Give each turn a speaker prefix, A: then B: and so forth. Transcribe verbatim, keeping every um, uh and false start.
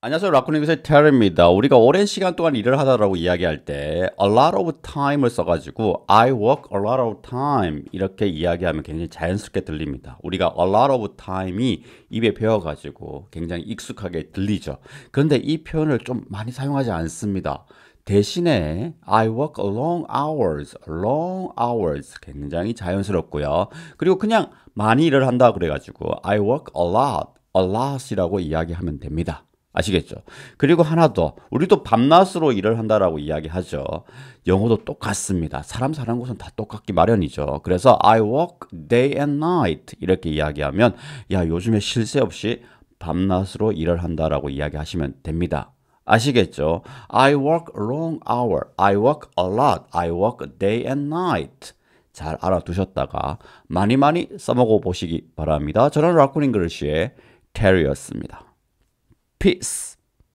A: 안녕하세요. 라쿠닝스의 테러입니다. 우리가 오랜 시간 동안 일을 하다라고 이야기할 때 a lot of time을 써가지고 I work a lot of time 이렇게 이야기하면 굉장히 자연스럽게 들립니다. 우리가 a lot of time이 입에 배워가지고 굉장히 익숙하게 들리죠. 그런데 이 표현을 좀 많이 사용하지 않습니다. 대신에 I work long hours, long hours 굉장히 자연스럽고요. 그리고 그냥 많이 일을 한다 그래가지고 I work a lot, a lot이라고 이야기하면 됩니다. 아시겠죠? 그리고 하나 더, 우리도 밤낮으로 일을 한다라고 이야기하죠. 영어도 똑같습니다. 사람 사는 곳은 다 똑같기 마련이죠. 그래서 I work day and night 이렇게 이야기하면 야, 요즘에 쉴 새 없이 밤낮으로 일을 한다라고 이야기하시면 됩니다. 아시겠죠? I work long hour, I work a lot, I work day and night. 잘 알아두셨다가 많이 많이 써먹어 보시기 바랍니다. 저는 라쿤 잉글리시의 테리였습니다. Peace.